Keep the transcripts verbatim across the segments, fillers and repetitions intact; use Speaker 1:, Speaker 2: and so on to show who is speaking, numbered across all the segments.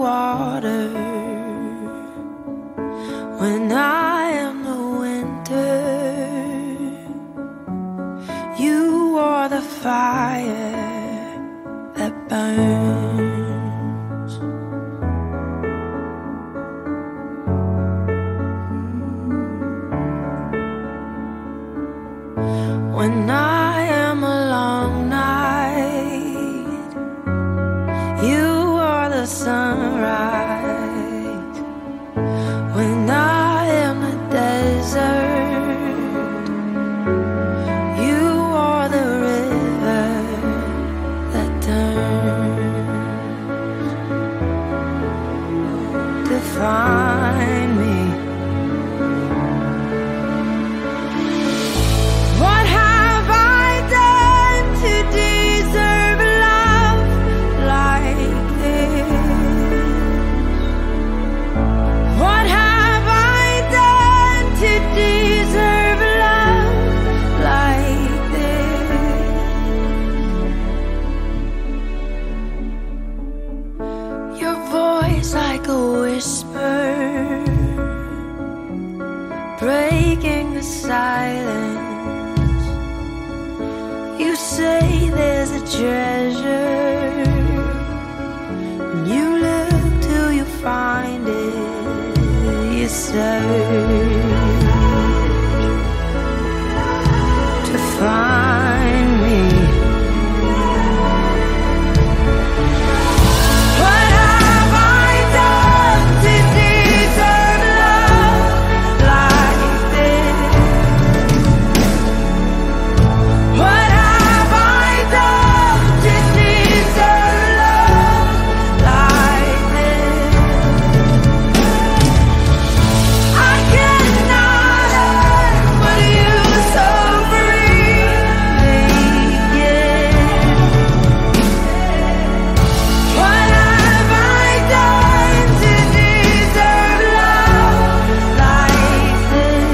Speaker 1: water, when I am the winter, you are the fire that burns. When I am a long night, you are the sunrise. When I am the desert, you are the river that turns. Define me. What have I done to deserve love like this? What have I done to deserve love like this? Your voice like a whisper, breaking the silence. You say there's a treasure, and you look till you find it. You search to find me. What have I done to deserve love like this? What have I done to deserve love like this? I cannot hurt but you so freely, yeah. What have I done to deserve love like this?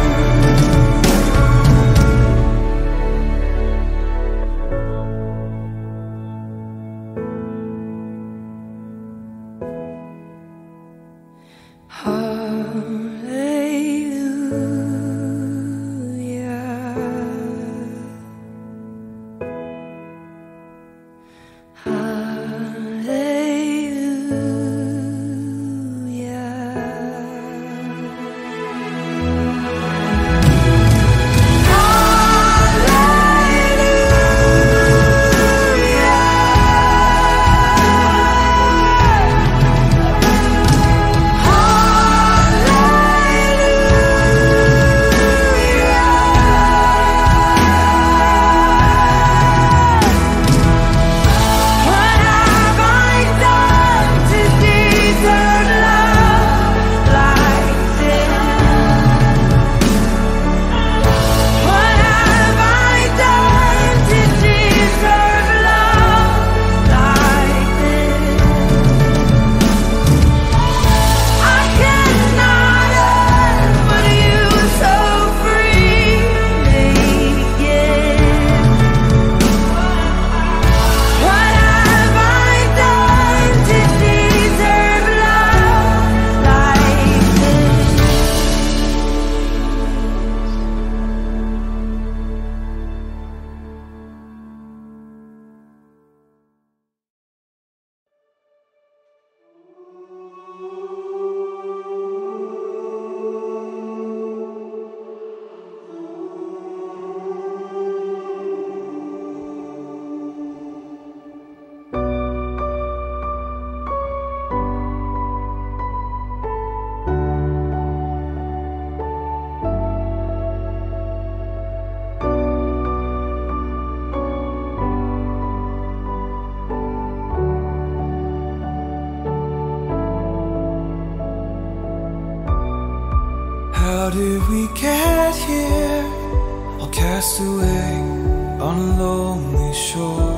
Speaker 2: How did we get here? All cast away on a lonely shore.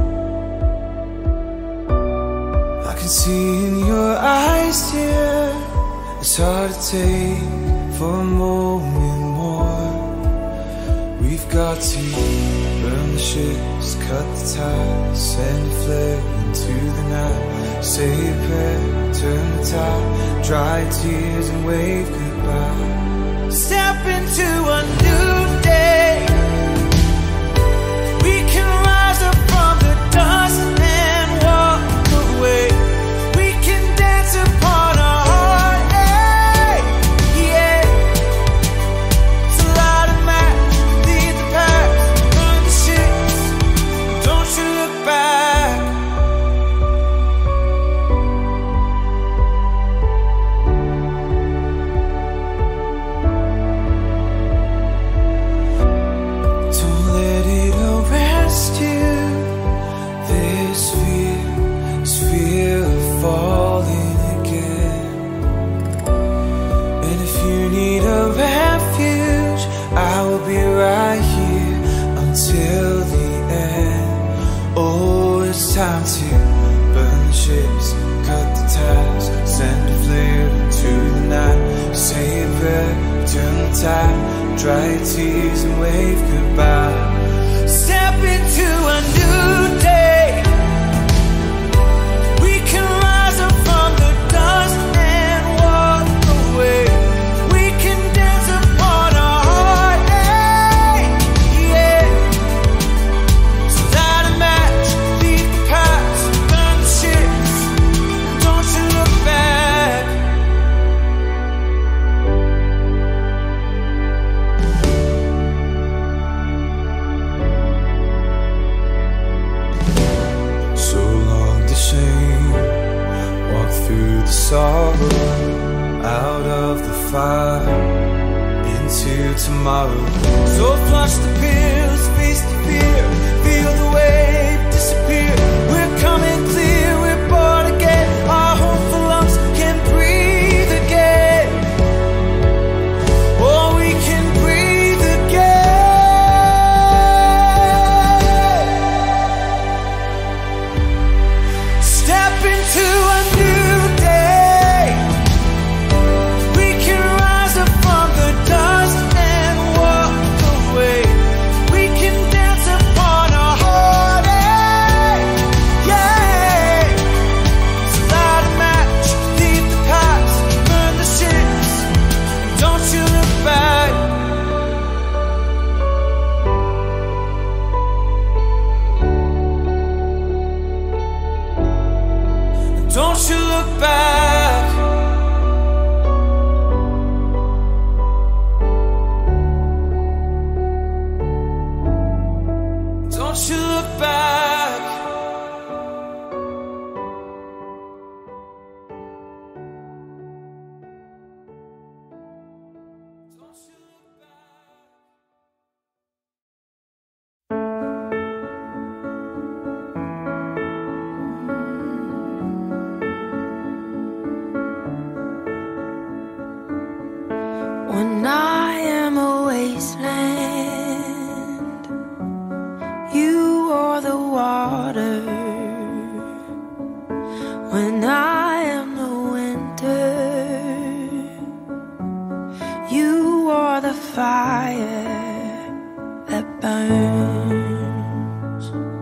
Speaker 2: I can see in your eyes, dear, it's hard to take for a moment more. We've got to burn the ships, cut the ties, send a flare into the night. say a prayer, turn the tide, dry tears and wave goodbye. Step into a new day. We can rise up from the dust and walk away. We can dance upon our heartache, yeah. So light a match, leave the past, burn the ships. Don't you look back. Don't let it arrest you. This fear, this fear of falling again. And if you need a refuge, I will be right here until the end. Oh, it's time to burn the ships, cut the ties, send a flare into the night. Say a prayer, turn the tide, dry tears and wave goodbye. Step into a new day. We can rise up from the dust and walk away. We can dance upon our heartache, yeah. So light a match, leave the past, burn the ships. Don't you look back. So long the shame, walk through the sorrow, out of the fire, into tomorrow. So flush the pills, face the fear, feel the wave disappear. We're coming clear, we're born again. Our hopeful lungs can breathe again. Oh, we can breathe again. Step into a new day. We can rise up from the dust and walk away. We can dance upon our heartache, yeah. So light a match, leave the past, burn the ships. Don't you look back. Don't you look back. Don't you look back. Don't you look back.
Speaker 1: When I am a wasteland, you are the water. When I am the winter, you are the fire that burns.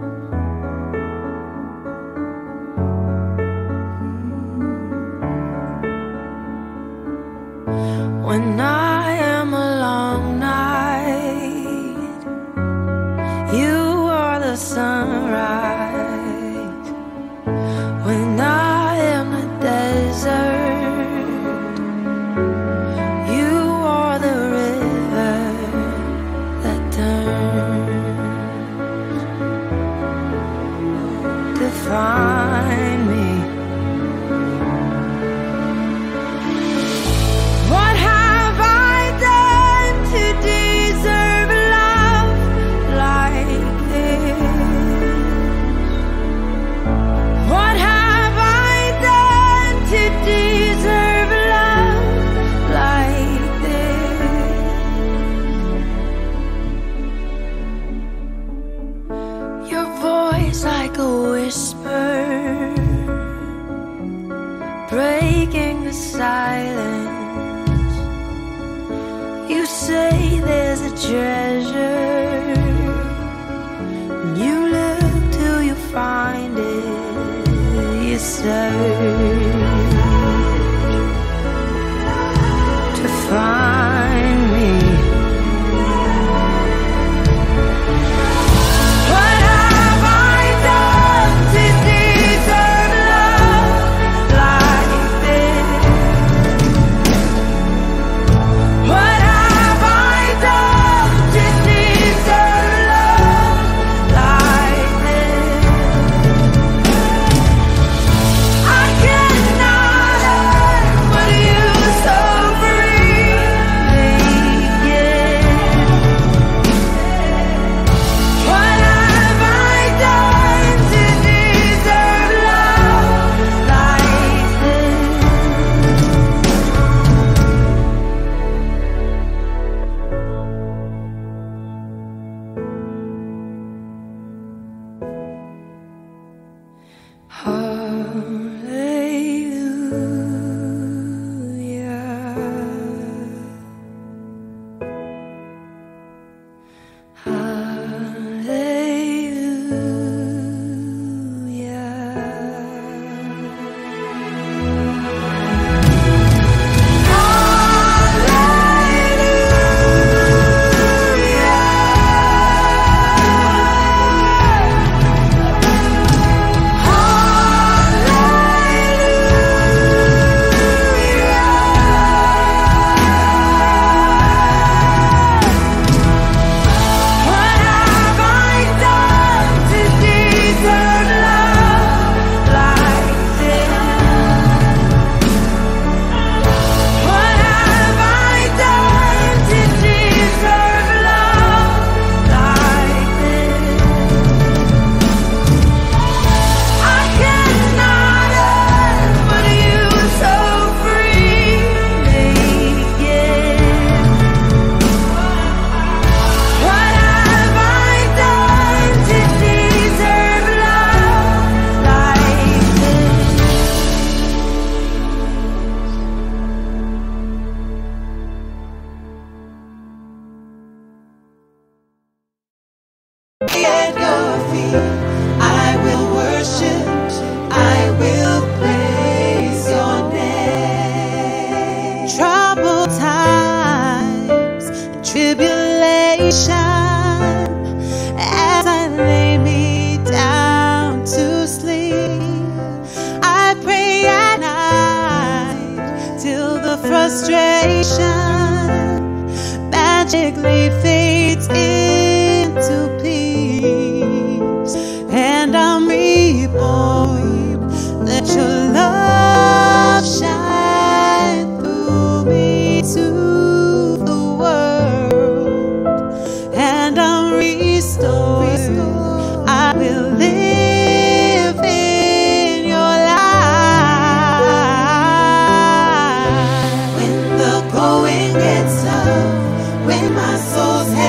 Speaker 1: When I am a long night, you are the sunrise. When I am the desert, you are the river that turns. Define me. What have I done to deserve love like this? What have I done to deserve love like this? Your voice like a whisper, breaking the silence. You say there's a treasure, and you look till you find it. You say search to find me. What have I done to deserve love like this? What have I done to deserve love like this? I cannot hurt what you so freely give. What have I done to deserve love like this? What have I done to deserve love like this? What have I done to deserve love like this? I cannot hurt what you so freely give. What have I done to deserve love like this?
Speaker 3: At your feet, I will worship, I will praise your name. Troubled times and tribulation, as I lay me down to sleep, I pray at night till the frustration magically fades into peace, and I'm reborn. Let your love shine through me to the world, and I'm restored. I will live in your light. When the going gets tough, when my soul's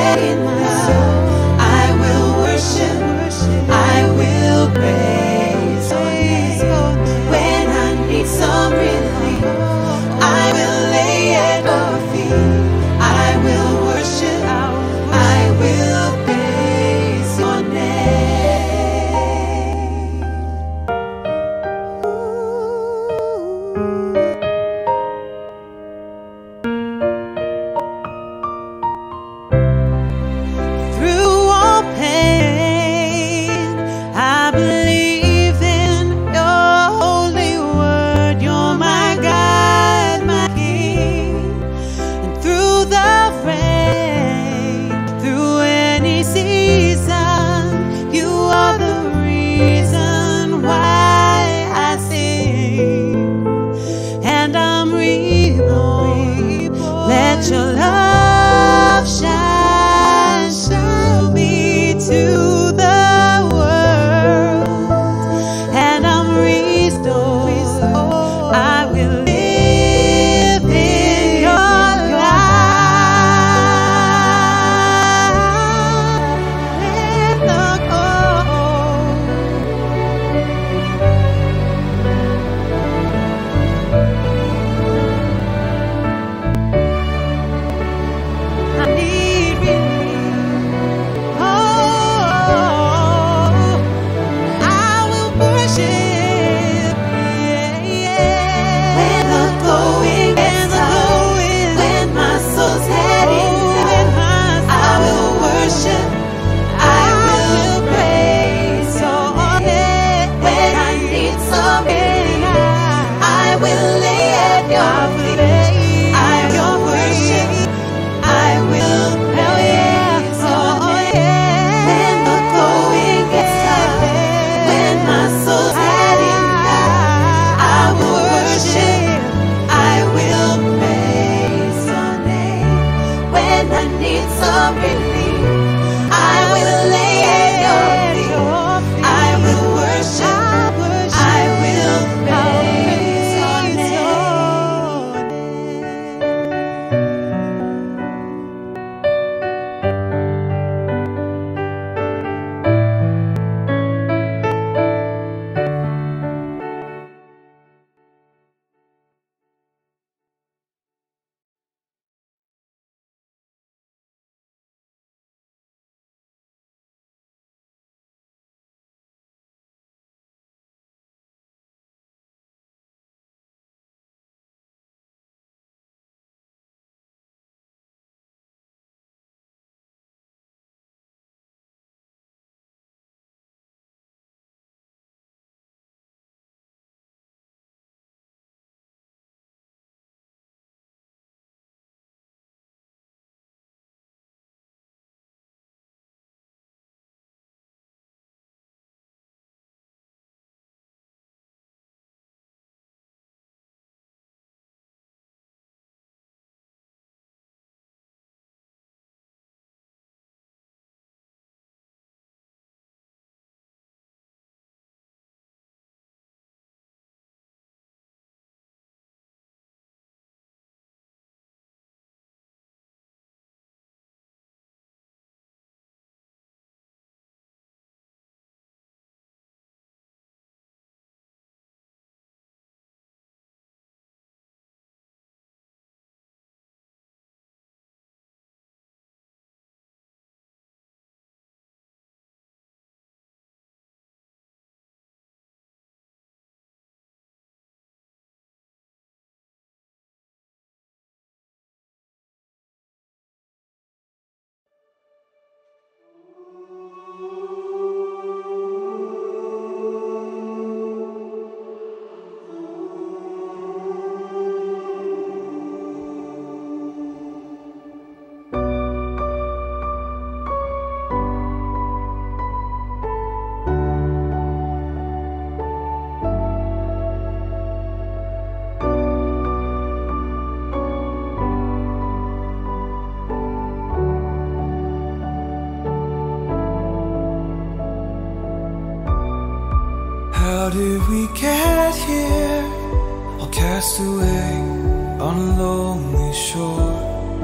Speaker 2: get here, I'll cast away on a lonely shore.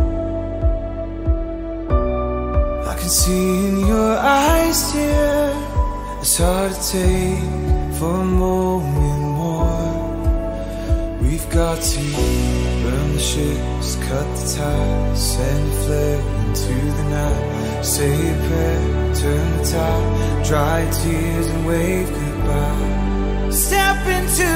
Speaker 2: I can see in your eyes, dear, it's hard to take for a moment more. We've got to burn the ships, cut the ties, send a flare into the night. Say a prayer, turn the tide, dry tears and wave goodbye. Step into